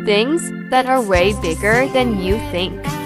Things that are way bigger than you think.